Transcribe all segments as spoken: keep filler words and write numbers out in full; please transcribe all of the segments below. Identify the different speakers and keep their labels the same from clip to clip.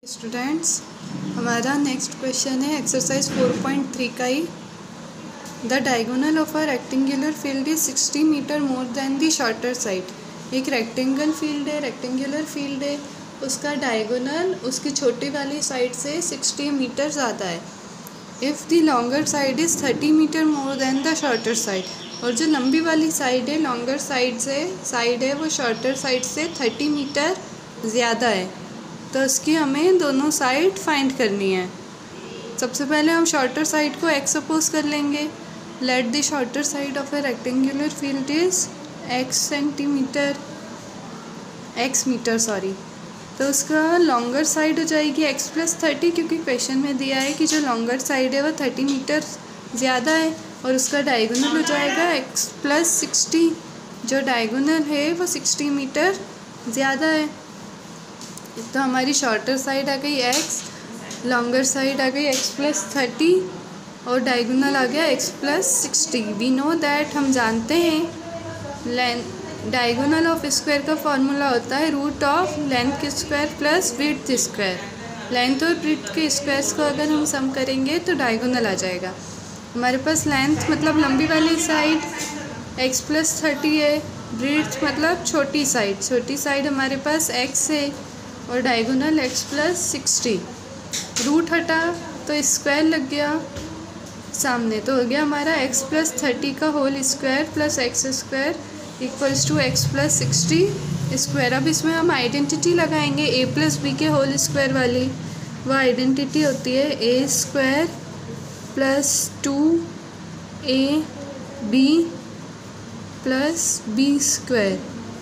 Speaker 1: Students, हमारा next question है exercise four point three का ही। The diagonal of a rectangular field is sixty metre more than the shorter side. एक rectangle field है rectangular field है उसका diagonal उसकी छोटी वाली साइड से सिक्सटी मीटर ज़्यादा है। If the longer side is thirty metre more than the shorter side, और जो लंबी वाली साइड है लॉन्गर साइड से साइड है वो शॉर्टर साइड से थर्टी मीटर ज़्यादा है, तो उसकी हमें दोनों साइड फाइंड करनी है। सबसे पहले हम शॉर्टर साइड को एक्स सपोज कर लेंगे। Let the shorter side of a rectangular field is X centimetre X metre sorry तो उसका लॉन्गर साइड हो जाएगी एक्स प्लस थर्टी, क्योंकि क्वेश्चन में दिया है कि जो लॉन्गर साइड है वो थर्टी मीटर ज़्यादा है, और उसका डायगोनल हो जाएगा एक्स प्लस सिक्सटी। जो डायगोनल है वो सिक्सटी मीटर ज़्यादा है, तो हमारी शॉर्टर साइड आ गई एक्स, लॉन्गर साइड आ गई एक्स प्लस थर्टी, और डायगोनल आ गया X plus sixty. We know that, हम जानते हैं लेंथ डायगोनल ऑफ स्क्वायर का फॉर्मूला होता है रूट ऑफ लेंथ के square plus breadth square. Length और ब्रेड्थ के स्क्वायर्स को अगर हम सम करेंगे तो डायगोनल आ जाएगा। हमारे पास लेंथ मतलब लंबी वाली साइड एक्स प्लस थर्टी है, ब्रेड्थ मतलब छोटी साइड छोटी साइड हमारे पास एक्स है, और diagonal X plus sixty. Root हटा तो स्क्वायर लग गया सामने, तो हो गया हमारा एक्स प्लस थर्टी का whole square plus x square equals to x plus sixty square. अब इसमें हम आइडेंटिटी लगाएंगे ए प्लस बी के होल स्क्वायर वाली। वह आइडेंटिटी होती है a square plus two a b plus b square.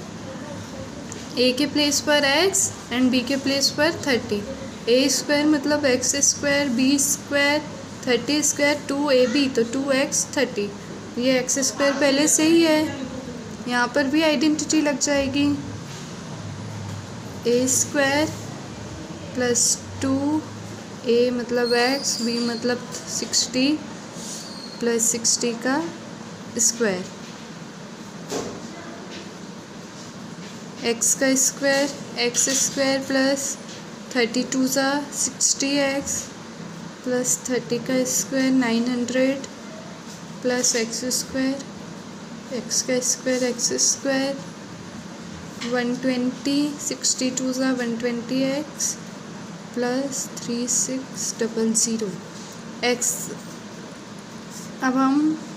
Speaker 1: A के प्लेस पर एक्स एंड बी के प्लेस पर थर्टी। ए स्क्वायर मतलब x square, b square, thirty square, two a b तो टू एक्स थर्टी। ये x square पहले से ही है, यहाँ पर भी आइडेंटिटी लग जाएगी। A square plus two a मतलब एक्स, बी मतलब सिक्सटी प्लस सिक्सटी का स्क्वायर, एक्स का square x square plus thirty two ज़ा सिक्सटी एक्स प्लस थर्टी का square nine hundred plus x square x का square x square one twenty sixty two ज़ा one twenty x plus three six double zero x. अब हम